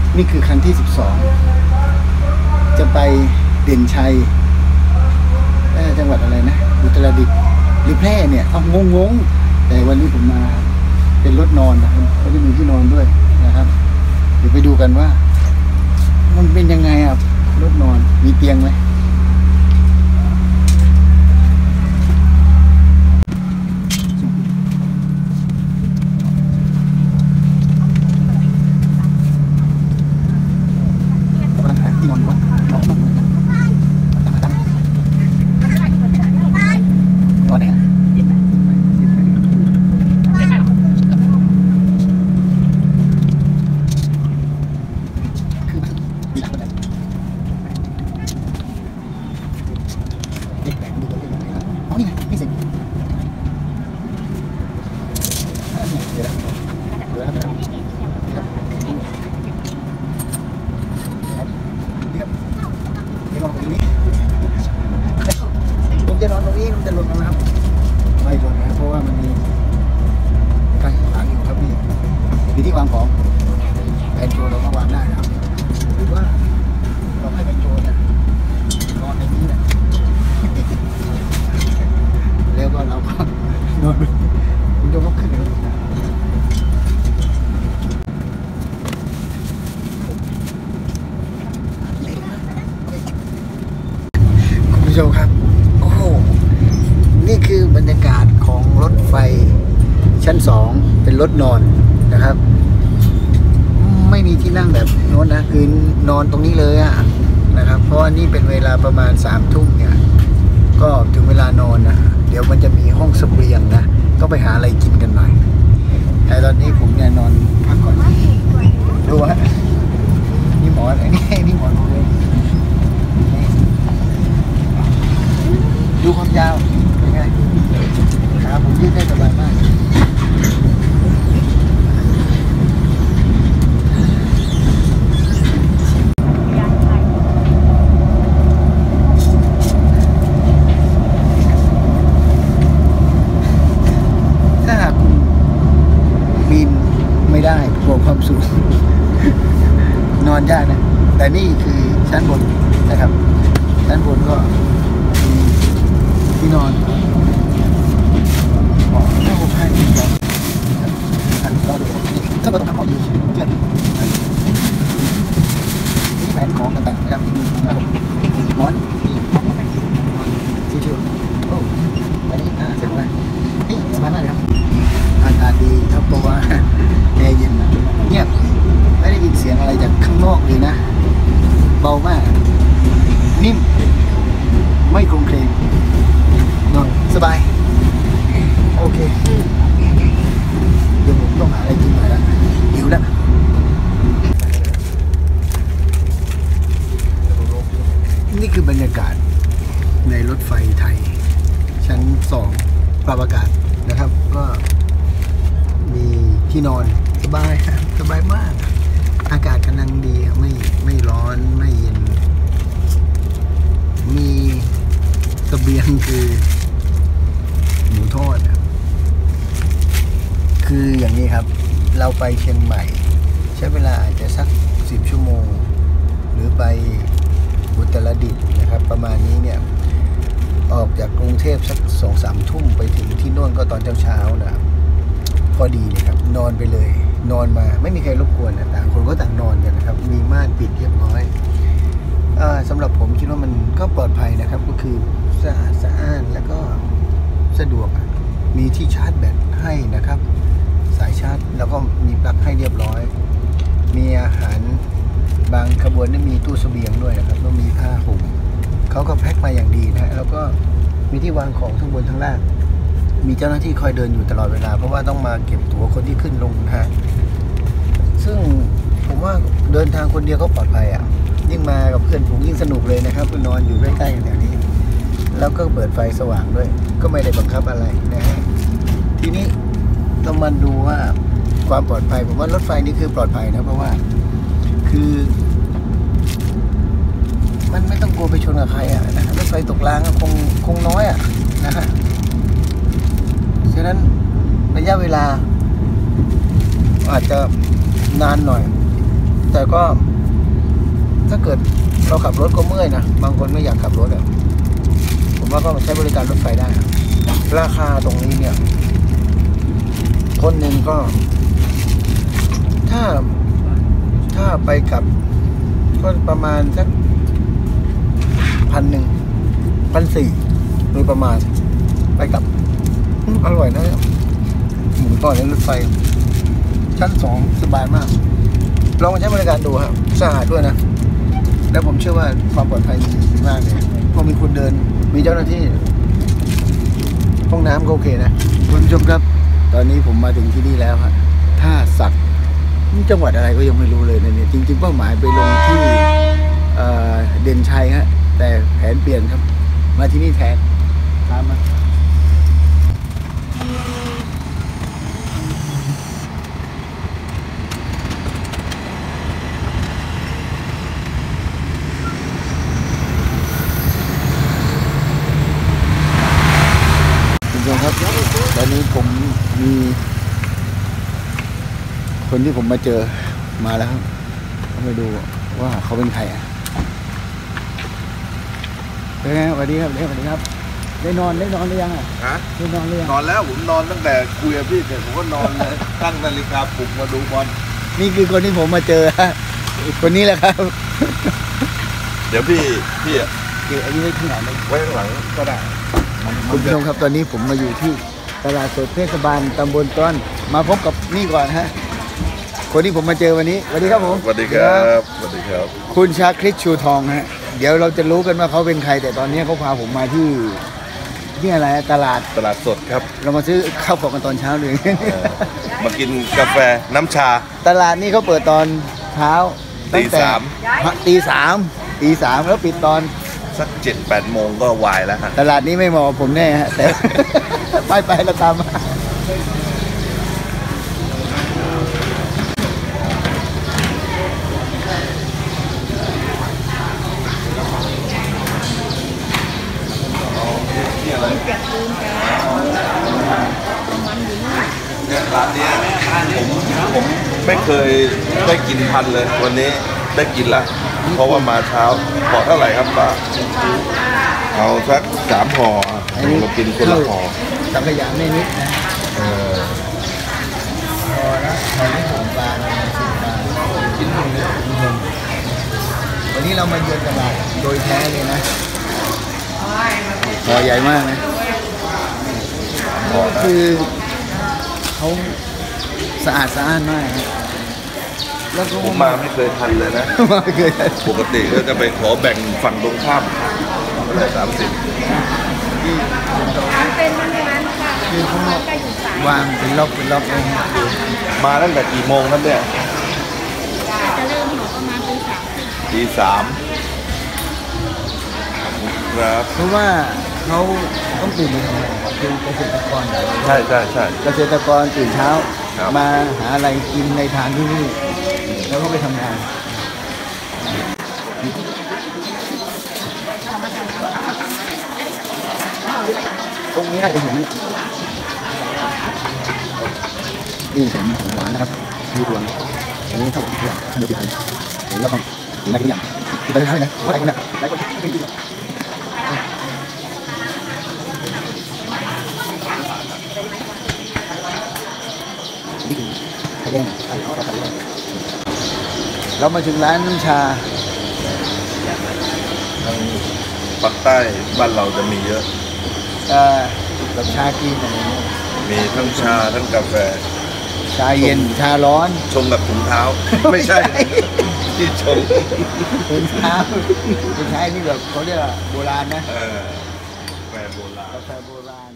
นี่คือครั้งที่12จะไปเด่นชัยจังหวัดอะไรนะอุตรดิตถ์หรือแพร่เนี่ยเอางงแต่วันนี้ผมมาเป็นรถนอนนะครับเขาจะมีที่นอนด้วยนะครับเดี๋ยวไปดูกันว่ามันเป็นยังไงอ่ะรถนอนมีเตียงไหมที่นอนก่อนนอนเนี่ยผมจะนอนตรงนี้มันจะหล่นนะครับไม่หล่นนะเพราะว่ามันมีการขวางอยู่ครับนี่มีที่วางของแผ่นโจเราก็วางได้นะครับหรือว่าเราให้แผ่นโจเนี่ยนอนในนี้แหละแล้วก็เราก็นอนมันจะก็ขึ้นเลยคุณผู้ชมครับโอ้โหนี่คือบรรยากาศของรถไฟชั้น2เป็นรถนอนนะครับไม่มีที่นั่งแบบโน้นนะคือนอนตรงนี้เลยอะนะครับเพราะว่านี่เป็นเวลาประมาณ3 ทุ่มเนี่ยก็ถึงเวลานอนนะเดี๋ยวมันจะมีห้องเสบียงนะต้องไปหาอะไรกินกันหน่อยแต่ตอนนี้ผมเนี่ยนอนพักก่อนดูฮะนี่หมอนไอ้นี่หมอนเลยดูความยาวเป็นไงขาผมยืดได้สบายมากถ้าหากคุณบินไม่ได้กลัวความสูงนอนยากนะแต่นี่คือชั้นบนนะครับชั้นบนก็ที่นอนถ้าผมให้ที่นอนก็ดูถ้าเราต้องทำความดีเช่นแผนของต่างๆนะครับมอนชิวๆโอ้อันนี้เสร็จแล้วนี่สบายมากเลยครับอากาศดีครับเพราะว่าแอร์เย็นเงียบไม่ได้ยินเสียงอะไรจากข้างนอกเลยนะเบามากนิ่มไม่โครงเคลงนอนสบายโอเคเดี๋ยวผมต้องหาอะไรกินหน่อยละหิวแล้วนี่คือบรรยากาศในรถไฟไทยชั้น2ปรับอากาศนะครับก็มีที่นอนสบายสบายมากอากาศกำลังดีไม่ร้อนไม่เย็นมีเสบียงคือหมูทอดคืออย่างนี้ครับเราไปเชียงใหม่ใช้เวลาอาจจะสัก10 ชั่วโมงหรือไปอุตรดิตถ์นะครับประมาณนี้เนี่ยออกจากกรุงเทพสัก2-3 ทุ่มไปถึงที่โน่นก็ตอนเช้านะครับพอดีเลยครับนอนไปเลยนอนมาไม่มีใครรบกวนนะต่างคนก็ต่างนอนกันนะครับมีม่านปิดเรียบร้อยสำหรับผมคิดว่ามันก็ปลอดภัยนะครับก็คือสะอาดสะอ้านแล้วก็สะดวกมีที่ชาร์จแบตให้นะครับสายชาร์จแล้วก็มีปลั๊กให้เรียบร้อยมีอาหารบางขบวนนี่มีตู้เสบียงด้วยนะครับแล้วมีผ้าห่มเขาก็แพ็คมาอย่างดีนะแล้วก็มีที่วางของทั้งบนทั้งล่างมีเจ้าหน้าที่คอยเดินอยู่ตลอดเวลาเพราะว่าต้องมาเก็บตั๋วคนที่ขึ้นลงนะฮะซึ่งผมว่าเดินทางคนเดียวก็ปลอดภัยยิ่งมากับเพื่อนผมยิ่งสนุกเลยนะครับนอนอยู่ใกล้ๆกันแบบนี้แล้วก็เปิดไฟสว่างด้วยก็ไม่ได้บังคับอะไรนะฮะทีนี้ต้องมาดูว่าความปลอดภัยผมว่ารถไฟนี่คือปลอดภัยนะเพราะว่าคือมันไม่ต้องกลัวไปชนกับใครนะรถไฟตกรางคงน้อยนะฮะฉะนั้นระยะเวลาอาจจะนานหน่อยแต่ก็ถ้าเกิดเราขับรถก็เมื่อยนะบางคนไม่อยากขับรถอ่ะผมว่าก็ใช้บริการรถไฟได้ราคาตรงนี้เนี่ยคนหนึ่งก็ถ้าไปกับก็ประมาณสัก1,400โดยประมาณไปกับอร่อยนะหมูทอดในรถไฟชั้น 2สบายมากลองมาใช้บริการดูครับสะอาดด้วยนะแล้วผมเชื่อว่าความปลอดภัยดีมากเลยเพราะมีคนเดินมีเจ้าหน้าที่ห้องน้ำก็โอเคนะคุณผู้ชมครับตอนนี้ผมมาถึงที่นี่แล้วครับท่าสักจังหวัดอะไรก็ยังไม่รู้เลยนะเนี่ยจริงๆเป้าหมายไปลงที่เด่นชัยฮะแต่แผนเปลี่ยนครับมาที่นี่แทนตามมาคุณผู้ชมครับตอนนี้ผมมีคนที่ผมมาเจอมาแล้วครับเขาไปดูว่าเขาเป็นใครอ่ะเป็นไงสวัสดีครับสวัสดีครับได้นอนหรือยังอ่ะฮะได้นอนหรือยังนอนแล้วผมนอนตั้งแต่คุยกับพี่เสร็จผมก็นอนเลยตั้งนาฬิกาปลุกมาดูบอลนี่คือคนที่ผมมาเจอคนนี้แหละครับเดี๋ยวพี่เดี๋ยวอันนี้ไว้ข้างหลังไว้ข้างหลังก็ได้คุณผู้ชมครับตอนนี้ผมมาอยู่ที่ตลาดสดเทศบาลตำบลต้นมาพบกับนี่ก่อนฮะคนที่ผมมาเจอวันนี้สวัสดีครับผมสวัสดีครับสวัสดีครับคุณชาคริตชูทองฮะเดี๋ยวเราจะรู้กันว่าเขาเป็นใครแต่ตอนนี้เขาพาผมมาที่อะไรตลาดสดครับเรามาซื้อข้าวของกันตอนเช้าเลยมากินกาแฟน้ำชาตลาดนี้เขาเปิดตอนเช้าตีสามแล้วปิดตอนสัก7-8 โมงก็วายแล้วฮะตลาดนี้ไม่เหมาะกับผมแน่ฮะแต่ไปเราตามมาเนี่ยร้านนี้ผมไม่เคยได้กินพันเลยวันนี้ได้กินละเพราะว่ามาเช้าห่อเท่าไหร่ครับป้าเอาสัก3 ห่อมากินคนละห่อสังขยาไม่นิดนะพอแล้วพอที่ผมปลากินหนึ่งวันนี้เรามาเยือนตลาดโดยแท้เลยนะห่อใหญ่มากนะคือเขาสะอาดมากแล้วผมมาไม่เคยทันเลยนะไม่เคยปกติก็จะไปขอแบ่งฝั่งตรงข้ามอะไร30 เป็นมันในร้านค่ะคือเขาวางเป็นล็อกเองมาตั้งแต่กี่โมงครับเนี่ยจะเริ่มหอประมาณตี 3ครับเพราะว่าเขาต้องตื่นมาทำอะไรคือเกษตรกรใช่เกษตรกรตื่นเช้ามาหาอะไรกินในทางที่นี่แล้วก็ไปทำงานตรงนี้อาจจะเห็นนี่ผมหวานนะครับมีดวงอันนี้เท่ากับเพื่อนขนมจีนแล้วก็กินได้ทุกอย่างกินได้นะว่าอะไรกันนะหลายคนไม่กินเรามาถึงร้านน้ำชาภาคใต้บ้านเราจะมีเยอะแบบชากินอะไรมีทั้งชาทั้งกาแฟชาเย็นชาร้อนชงกับถุงเท้าไม่ใช่ที่ชงถุงเท้าไม่ใช่นี่แบบเขาเรียกโบราณนะกาแฟโบราณ